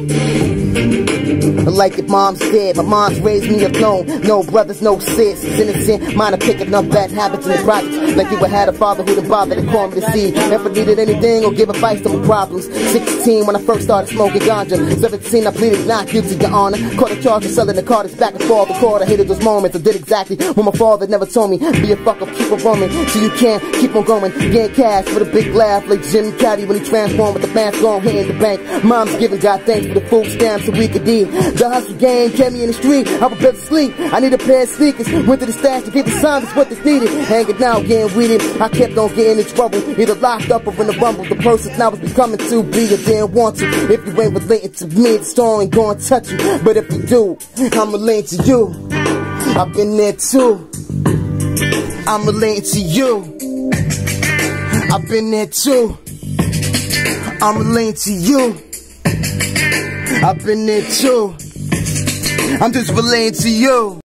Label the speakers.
Speaker 1: Like your mom's dead, my mom's raised me alone. No brothers, no sisters, innocent. Mine are picking up bad habits in the projects. Like you would have a father who didn't bother to call me to see if I needed anything or give advice to my problems. 16 when I first started smoking ganja. 17 I pleaded not guilty, your honor. Caught a charge of selling the cards back and forth. The court, I hated those moments. I did exactly what my father never told me. Be a fuck up, keep on roaming, so you can keep on going. Gain cash with a big laugh like Jim Carrey when he transformed with the mask on, hitting the bank. Mom's giving God thanks for the food stamps so we could eat. The hustle game kept me in the street. I was better sleep. I need a pair of sneakers. Went to the stash to get the signs what they needed. Hanging out, getting weeded. I kept on getting in trouble. Either locked up or in the rumble. The person I was becoming to be, I didn't want to. If you ain't relating to me, the storm ain't gonna touch you. But if you do, I'm relating to you. I've been there too. I'm relating to you. I've been there too. I'm relating to you. I've been there too. I'm just relating to you.